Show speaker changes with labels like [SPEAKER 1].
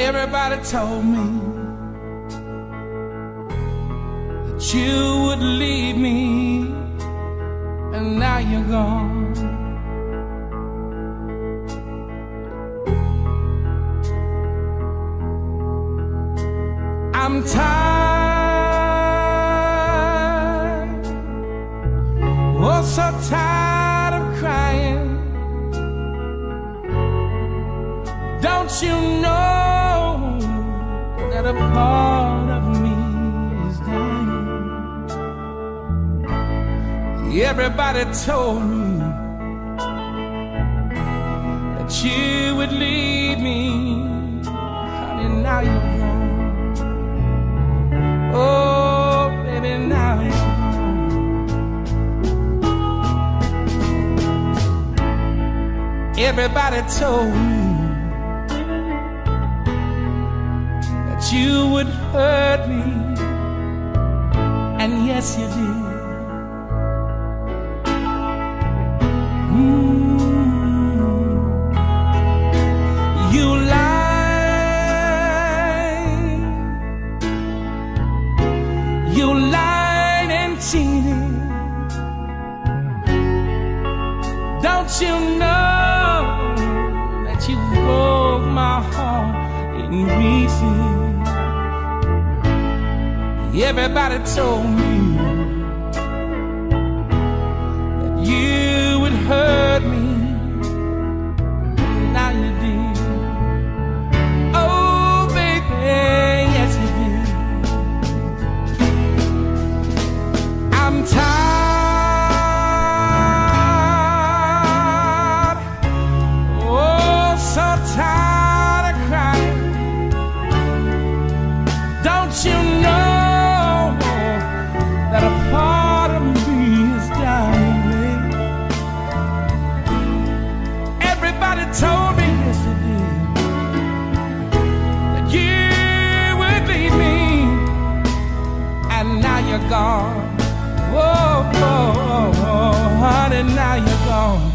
[SPEAKER 1] Everybody told me that you would leave me, and now you're gone. I'm tired, oh so tired of crying. Don't you know that a part of me is dying? Everybody told me that you would leave me, honey, now you're gone. Oh, baby, now you're gone. Everybody told me you would hurt me, and yes you did. You lied and cheated. Don't you know that you broke my heart in pieces? Everybody told me that you would hurt me, now you did. Oh baby, yes you did. I'm tired, oh so tired of crying. Don't you know that a part of me is dying, baby? Everybody told me yesterday that you would leave me, and now you're gone. Oh, oh, oh, honey, now you're gone.